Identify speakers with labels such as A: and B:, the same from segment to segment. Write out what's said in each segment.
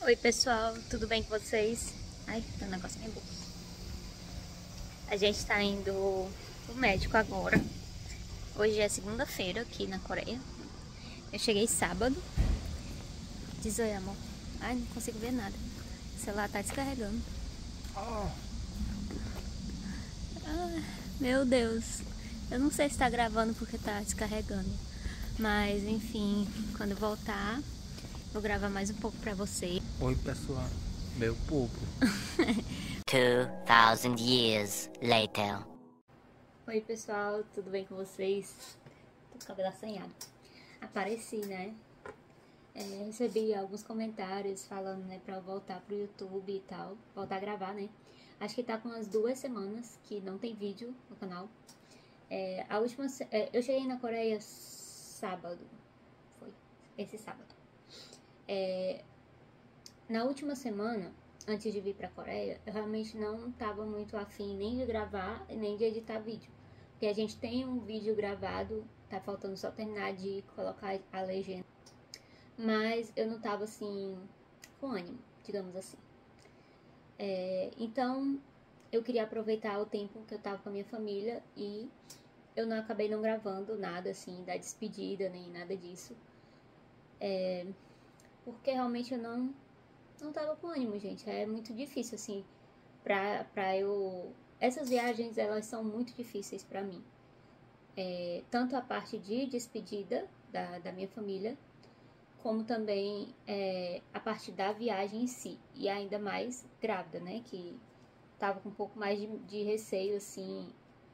A: Oi pessoal, tudo bem com vocês? Ai, tem um negócio na minha boca. A gente tá indo pro médico agora. Hoje é segunda-feira aqui na Coreia. Eu cheguei sábado. Diz oi, amor. Ai, não consigo ver nada. O celular tá descarregando. Meu Deus. Eu não sei se tá gravando porque tá descarregando. Mas enfim, quando voltar, vou gravar mais um pouco pra vocês.
B: Oi pessoal, meu povo.
C: 2,000 years later.
A: Oi pessoal, tudo bem com vocês? Tô com o cabelo assanhado. Apareci, né? Recebi alguns comentários falando, né, pra eu voltar pro YouTube e tal, voltar a gravar, né? Acho que tá com umas 2 semanas que não tem vídeo no canal. Eu cheguei na Coreia sábado, foi esse sábado. Na última semana, antes de vir pra Coreia, eu realmente não tava muito afim nem de gravar, nem de editar vídeo. Porque a gente tem um vídeo gravado, tá faltando só terminar de colocar a legenda. Mas eu não tava assim, com ânimo, digamos assim. Então, eu queria aproveitar o tempo que eu tava com a minha família e eu acabei não gravando nada assim, da despedida, nem nada disso. Porque realmente eu não tava com ânimo, gente. É muito difícil, assim, pra eu... Essas viagens, elas são muito difíceis pra mim. Tanto a parte de despedida da minha família, como também a parte da viagem em si. E ainda mais grávida, né? Que tava com um pouco mais de receio, assim,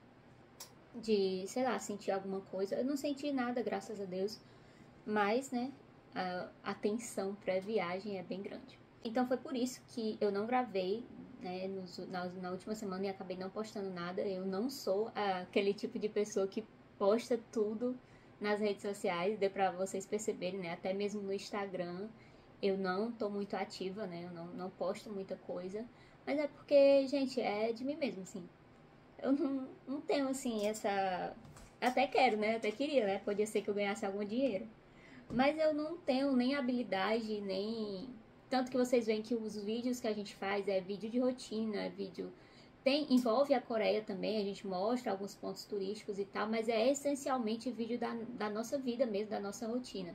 A: de, sei lá, sentir alguma coisa. Eu não senti nada, graças a Deus. Mas, né, a tensão pré-viagem é bem grande. Então foi por isso que eu não gravei, né, na última semana e acabei não postando nada. Eu não sou aquele tipo de pessoa que posta tudo nas redes sociais, deu pra vocês perceberem, né? Até mesmo no Instagram eu não tô muito ativa, né? Eu não posto muita coisa. Mas é porque, gente, é de mim mesmo, assim. Eu não tenho, assim, essa... Até quero, né? Até queria, né? Podia ser que eu ganhasse algum dinheiro. Mas eu não tenho nem habilidade, nem... Tanto que vocês veem que os vídeos que a gente faz é vídeo de rotina, é vídeo... Envolve a Coreia também, a gente mostra alguns pontos turísticos e tal, mas é essencialmente vídeo da nossa vida mesmo, da nossa rotina.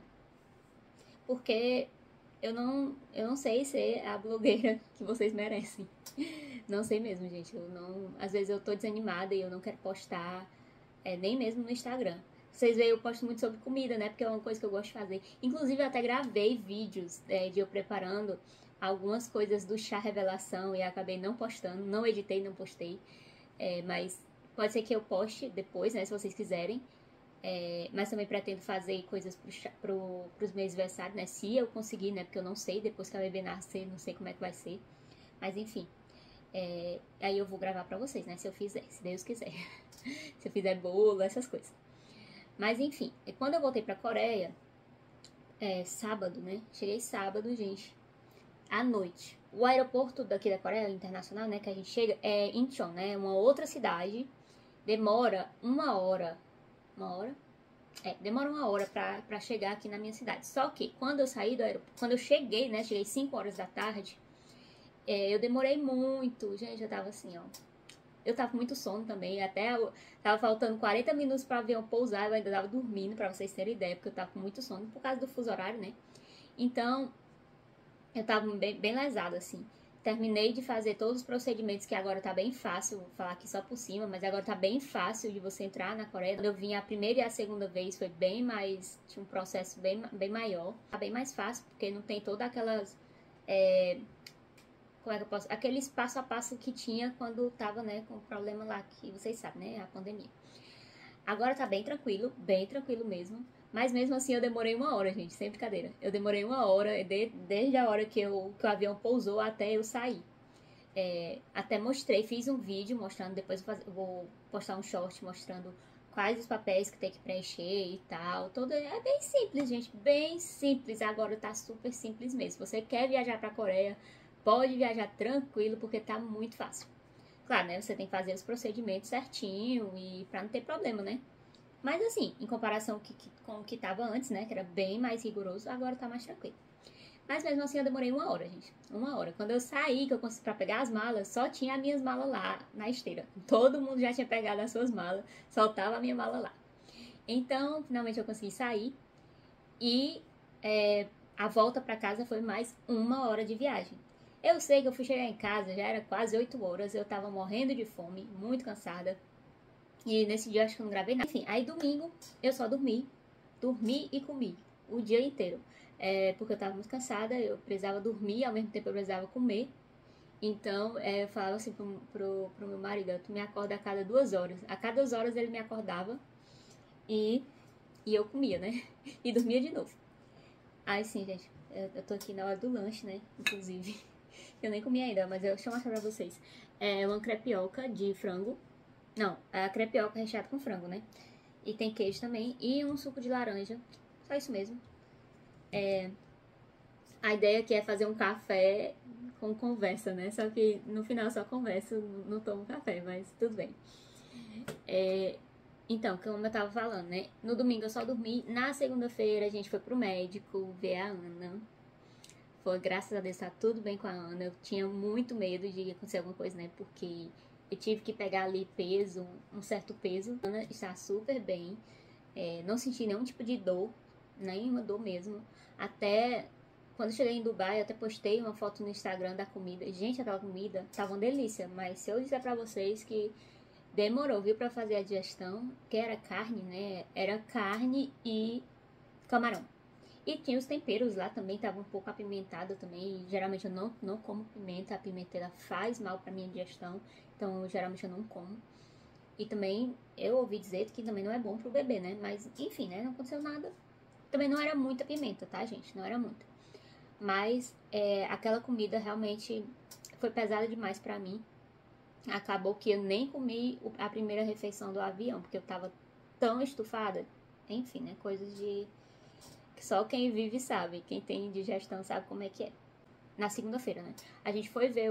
A: Porque eu não sei ser a blogueira que vocês merecem. Não sei mesmo, gente. Eu não, às vezes eu tô desanimada e eu não quero postar, nem mesmo no Instagram. Vocês veem, eu posto muito sobre comida, né? Porque é uma coisa que eu gosto de fazer. Inclusive, eu até gravei vídeos de eu preparando algumas coisas do chá revelação e acabei não postando. Não editei, não postei. Mas pode ser que eu poste depois, né? Se vocês quiserem. Mas também pretendo fazer coisas pros meus aniversários, né? Se eu conseguir, né? Porque eu não sei, depois que a bebê nascer, não sei como é que vai ser. Mas enfim. Aí eu vou gravar pra vocês, né? Se eu fizer, se Deus quiser. Se eu fizer bolo, essas coisas. Mas enfim, quando eu voltei pra Coreia, sábado, né? Cheguei sábado, gente, à noite. O aeroporto daqui da Coreia, internacional, né? Que a gente chega é Incheon, né? Uma outra cidade. Demora 1 hora. 1 hora? Demora 1 hora pra chegar aqui na minha cidade. Só que quando eu saí do aeroporto, quando eu cheguei, né? Cheguei 5 horas da tarde. Eu demorei muito. Gente, eu tava assim, ó. Eu tava com muito sono também, tava faltando 40 minutos para o avião pousar, eu ainda tava dormindo, para vocês terem ideia, porque eu tava com muito sono por causa do fuso horário, né? Então, eu tava bem lesada, assim. Terminei de fazer todos os procedimentos, que agora tá bem fácil, vou falar aqui só por cima, mas agora tá bem fácil de você entrar na Coreia. Quando eu vim a primeira e a segunda vez, foi bem mais, tinha um processo bem maior. Tá bem mais fácil, porque não tem todas aquelas... como é que eu posso... Aqueles passo a passo que tinha quando tava, né, com o problema lá que vocês sabem, né, a pandemia. Agora tá bem tranquilo mesmo. Mas mesmo assim eu demorei 1 hora, gente, sem brincadeira. Eu demorei 1 hora, desde a hora que o avião pousou até eu sair. Até mostrei, fiz um vídeo mostrando, depois eu vou postar um short mostrando quais os papéis que tem que preencher e tal. É bem simples, gente, bem simples. Agora tá super simples mesmo. Se você quer viajar pra Coreia, pode viajar tranquilo, porque tá muito fácil. Claro, né, você tem que fazer os procedimentos certinho e pra não ter problema, né? Mas assim, em comparação com o que tava antes, né, que era bem mais rigoroso, agora tá mais tranquilo. Mas mesmo assim eu demorei 1 hora, gente. 1 hora. Quando eu saí, que eu consegui pra pegar as malas, só tinha as minhas malas lá na esteira. Todo mundo já tinha pegado as suas malas, só tava a minha mala lá. Então, finalmente eu consegui sair. E a volta pra casa foi mais 1 hora de viagem. Eu sei que eu fui chegar em casa, já era quase 8 horas, eu tava morrendo de fome, muito cansada. E nesse dia eu acho que eu não gravei nada. Enfim, aí domingo eu só dormi e comi o dia inteiro. Porque eu tava muito cansada, eu precisava dormir, ao mesmo tempo eu precisava comer. Então eu falava assim pro meu marido: tu me acorda a cada 2 horas. A cada 2 horas ele me acordava e eu comia, né? E dormia de novo. Aí sim, gente, eu tô aqui na hora do lanche, né? Inclusive, eu nem comi ainda, mas deixa eu mostrar pra vocês. É uma crepioca de frango. Não, é a crepioca recheada com frango, né? E tem queijo também. E um suco de laranja. Só isso mesmo. A ideia aqui é fazer um café com conversa, né? Só que no final só converso, não tomo café, mas tudo bem. Então, como eu tava falando, né? No domingo eu só dormi. Na segunda-feira a gente foi pro médico ver a Ana. Foi, graças a Deus, tá tudo bem com a Ana. Eu tinha muito medo de acontecer alguma coisa, né? Porque eu tive que pegar ali peso, um certo peso. A Ana está super bem. Não senti nenhum tipo de dor, nenhuma dor mesmo. Até quando eu cheguei em Dubai, eu até postei uma foto no Instagram da comida. Gente, aquela comida tava uma delícia. Mas se eu disser pra vocês que demorou, viu, pra fazer a digestão, que era carne, né? Era carne e camarão. E tinha os temperos lá também, tava um pouco apimentado também. Geralmente eu não como pimenta, a pimenteira faz mal pra minha digestão. Então, geralmente eu não como. E também, eu ouvi dizer que também não é bom pro bebê, né? Mas, enfim, né? Não aconteceu nada. Também não era muita pimenta, tá, gente? Não era muita. Mas, aquela comida realmente foi pesada demais pra mim. Acabou que eu nem comi a primeira refeição do avião, porque eu tava tão estufada. Enfim, né? Coisas de que só quem vive sabe. Quem tem digestão sabe como é que é. Na segunda-feira, né? A gente foi ver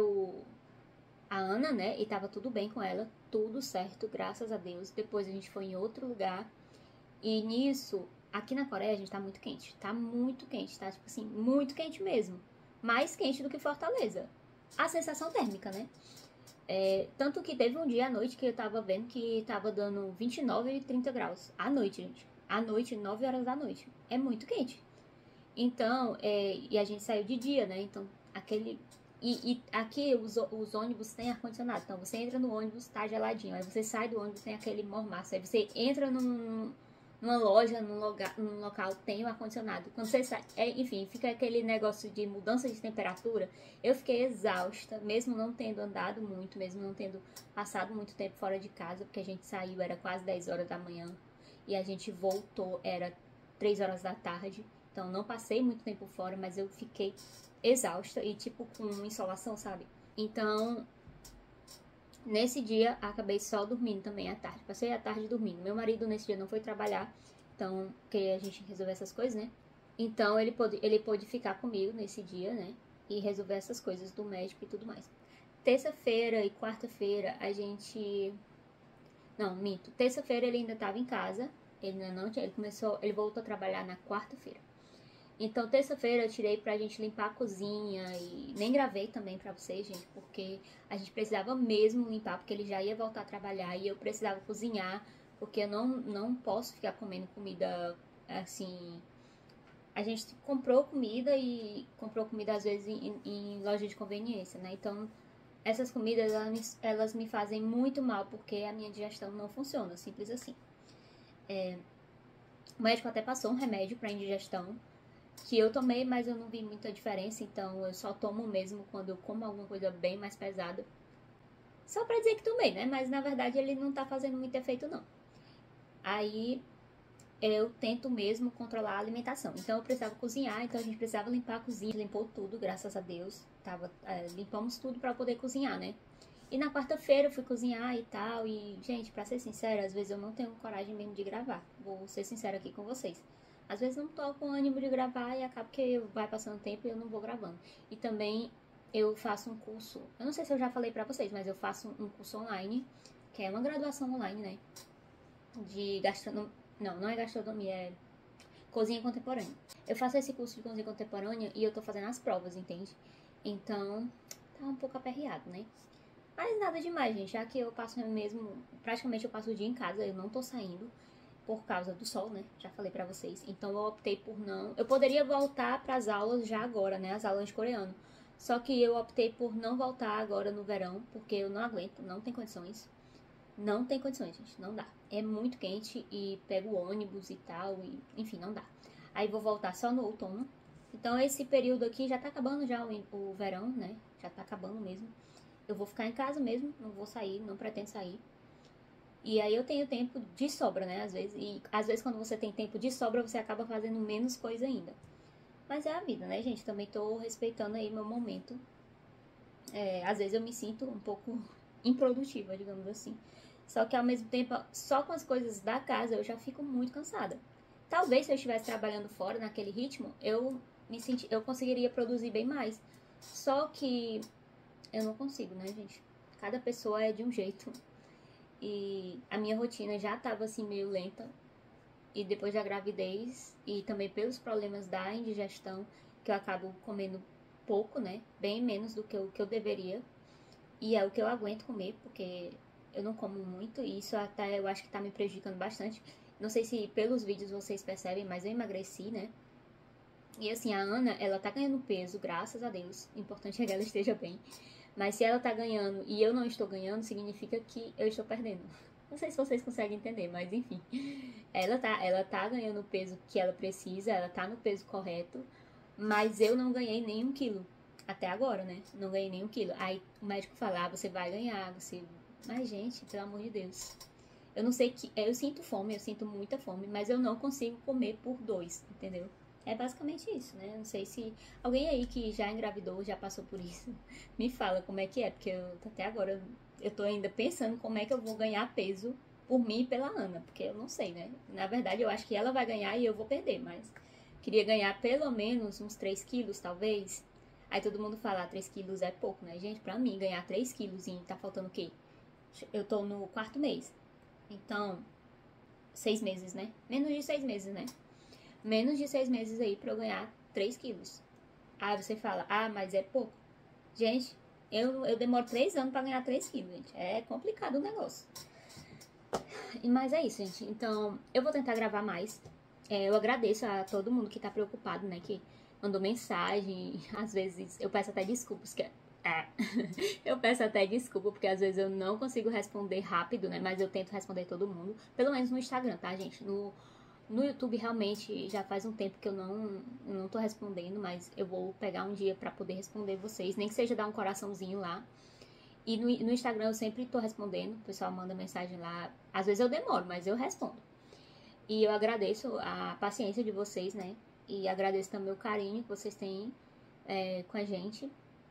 A: a Ana, né? E tava tudo bem com ela. Tudo certo, graças a Deus. Depois a gente foi em outro lugar. E nisso, aqui na Coreia a gente tá muito quente. Tá muito quente, tá? Tipo assim, muito quente mesmo. Mais quente do que Fortaleza. A sensação térmica, né? Tanto que teve um dia à noite que eu tava vendo que tava dando 29 e 30 graus. À noite, gente. À noite, 9 horas da noite. É muito quente. Então, e a gente saiu de dia, né? Então, aquele... E aqui os ônibus têm ar-condicionado. Então, você entra no ônibus, tá geladinho. Aí você sai do ônibus, tem aquele mormaço. Aí você entra numa loja, num local, tem o ar-condicionado. Quando você sai... enfim, fica aquele negócio de mudança de temperatura. Eu fiquei exausta, mesmo não tendo andado muito, mesmo não tendo passado muito tempo fora de casa. Porque a gente saiu, era quase 10 horas da manhã. E a gente voltou, era 3 horas da tarde. Então, não passei muito tempo fora, mas eu fiquei exausta e, tipo, com insolação, sabe? Então, nesse dia, acabei só dormindo também à tarde. Passei a tarde dormindo. Meu marido, nesse dia, não foi trabalhar. Então, porque a gente resolver essas coisas, né? Então, ele pôde ficar comigo nesse dia, né? E resolver essas coisas do médico e tudo mais. Terça-feira e quarta-feira, a gente... Não, minto. Terça-feira ele ainda estava em casa. Ele ainda não tinha... Ele voltou a trabalhar na quarta-feira. Então, terça-feira eu tirei pra gente limpar a cozinha e nem gravei também pra vocês, gente, porque a gente precisava mesmo limpar, porque ele já ia voltar a trabalhar e eu precisava cozinhar, porque eu não posso ficar comendo comida assim. A gente comprou comida às vezes em loja de conveniência, né? Então, essas comidas elas me fazem muito mal porque a minha digestão não funciona, simples assim. O médico até passou um remédio pra indigestão que eu tomei, mas eu não vi muita diferença, então eu só tomo mesmo quando eu como alguma coisa bem mais pesada. Só pra dizer que tomei, né? Mas na verdade ele não tá fazendo muito efeito, não. Aí eu tento mesmo controlar a alimentação. Então eu precisava cozinhar, então a gente precisava limpar a cozinha. Limpou tudo, graças a Deus. Limpamos tudo pra poder cozinhar, né? E na quarta-feira eu fui cozinhar e tal. E, gente, pra ser sincera, às vezes eu não tenho coragem mesmo de gravar. Vou ser sincera aqui com vocês. Às vezes não tô com ânimo de gravar e acaba que vai passando tempo e eu não vou gravando. E também eu faço um curso, eu não sei se eu já falei pra vocês, mas eu faço um curso online, que é uma graduação online, né? De gastronomia, não é gastronomia, é cozinha contemporânea. Eu faço esse curso de cozinha contemporânea e eu tô fazendo as provas, entende? Então, tá um pouco aperreado, né? Mas nada demais, gente, já que eu passo mesmo, praticamente eu passo o dia em casa, eu não tô saindo por causa do sol, né? Já falei pra vocês. Então eu optei por não... Eu poderia voltar pras aulas já agora, né? As aulas de coreano. Só que eu optei por não voltar agora no verão, porque eu não aguento, não tem condições. Não tem condições, gente, não dá. É muito quente e pego ônibus e tal, e enfim, não dá. Aí vou voltar só no outono. Então esse período aqui já tá acabando já o verão, né? Já tá acabando mesmo. Eu vou ficar em casa mesmo, não vou sair, não pretendo sair. E aí eu tenho tempo de sobra, né, às vezes. E às vezes quando você tem tempo de sobra, você acaba fazendo menos coisa ainda. Mas é a vida, né, gente? Também tô respeitando aí meu momento. Às vezes eu me sinto um pouco improdutiva, digamos assim. Só que ao mesmo tempo, só com as coisas da casa, eu já fico muito cansada. Talvez se eu estivesse trabalhando fora naquele ritmo, eu conseguiria produzir bem mais. Só que eu não consigo, né, gente? Cada pessoa é de um jeito. E a minha rotina já tava assim meio lenta. E depois da gravidez e também pelos problemas da indigestão, que eu acabo comendo pouco, né? Bem menos do que eu deveria. E é o que eu aguento comer, porque eu não como muito. E isso até eu acho que tá me prejudicando bastante. Não sei se pelos vídeos vocês percebem, mas eu emagreci, né? E assim, a Ana, ela tá ganhando peso, graças a Deus. O importante é que ela esteja bem. Mas se ela tá ganhando e eu não estou ganhando, significa que eu estou perdendo. Não sei se vocês conseguem entender, mas enfim. Ela tá ganhando o peso que ela precisa, ela tá no peso correto, mas eu não ganhei nem 1 quilo. Até agora, né? Não ganhei nem 1 quilo. Aí o médico fala, você vai ganhar, você... Mas, gente, pelo amor de Deus. Eu não sei que... Eu sinto fome, eu sinto muita fome, mas eu não consigo comer por 2, entendeu? É basicamente isso, né? Não sei se alguém aí que já engravidou, já passou por isso, me fala como é que é, porque até agora eu tô ainda pensando como é que eu vou ganhar peso por mim e pela Ana, porque eu não sei, né? Na verdade, eu acho que ela vai ganhar e eu vou perder, mas queria ganhar pelo menos uns 3 quilos, talvez. Aí todo mundo fala, 3 quilos é pouco, né? Gente, pra mim, ganhar 3 quilos e tá faltando o quê? Eu tô no 4º mês. Então, 6 meses, né? Menos de 6 meses, né? Menos de 6 meses aí pra eu ganhar 3 quilos. Aí você fala, mas é pouco. Gente, eu demoro 3 anos pra ganhar 3 quilos, gente. É complicado o negócio. Mas é isso, gente. Então, eu vou tentar gravar mais. Eu agradeço a todo mundo que tá preocupado, né? Que mandou mensagem. Às vezes eu peço até desculpas. Eu peço até desculpa, porque às vezes eu não consigo responder rápido, né? Mas eu tento responder todo mundo. Pelo menos no Instagram, tá, gente? No YouTube, realmente, já faz um tempo que eu não tô respondendo, mas eu vou pegar um dia pra poder responder vocês, nem que seja dar um coraçãozinho lá. E no Instagram eu sempre tô respondendo, o pessoal manda mensagem lá. Às vezes eu demoro, mas eu respondo. E eu agradeço a paciência de vocês, né? E agradeço também o carinho que vocês têm com a gente.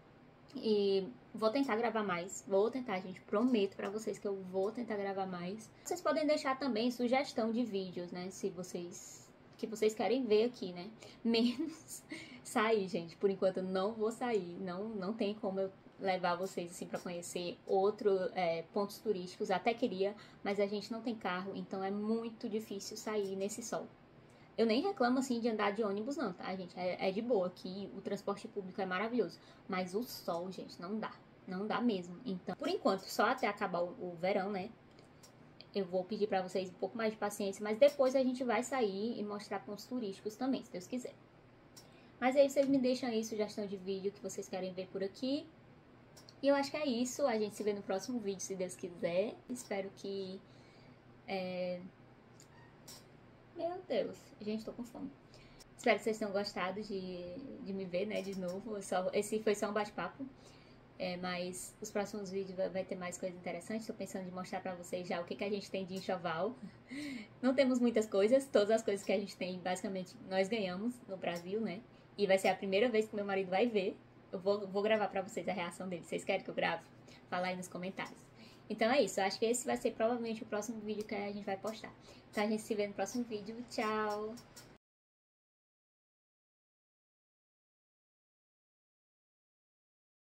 A: E vou tentar gravar mais. Vou tentar, gente. Prometo pra vocês que eu vou tentar gravar mais. Vocês podem deixar também sugestão de vídeos, né? Se vocês... que vocês querem ver aqui, né? Menos sair, gente. Por enquanto eu não vou sair. Não tem como eu levar vocês, assim, pra conhecer pontos turísticos. Até queria, mas a gente não tem carro. Então é muito difícil sair nesse sol. Eu nem reclamo, assim, de andar de ônibus, não, tá, gente? É de boa, aqui o transporte público é maravilhoso. Mas o sol, gente, não dá. Não dá mesmo. Então, por enquanto, só até acabar o verão, né? Eu vou pedir pra vocês um pouco mais de paciência, mas depois a gente vai sair e mostrar pontos turísticos também, se Deus quiser. Mas aí vocês me deixam aí sugestão de vídeo que vocês querem ver por aqui. E eu acho que é isso. A gente se vê no próximo vídeo, se Deus quiser. Espero que... Meu Deus, gente, tô com fome. Espero que vocês tenham gostado de me ver, né, de novo. Esse foi só um bate-papo. Mas os próximos vídeos vai ter mais coisas interessantes. Tô pensando em mostrar pra vocês já o que a gente tem de enxoval. Não temos muitas coisas. Todas as coisas que a gente tem, basicamente, nós ganhamos no Brasil, né? E vai ser a primeira vez que meu marido vai ver. Eu vou gravar pra vocês a reação dele. Vocês querem que eu grave? Fala aí nos comentários. Então é isso. Eu acho que esse vai ser provavelmente o próximo vídeo que a gente vai postar. Então a gente se vê no próximo vídeo. Tchau!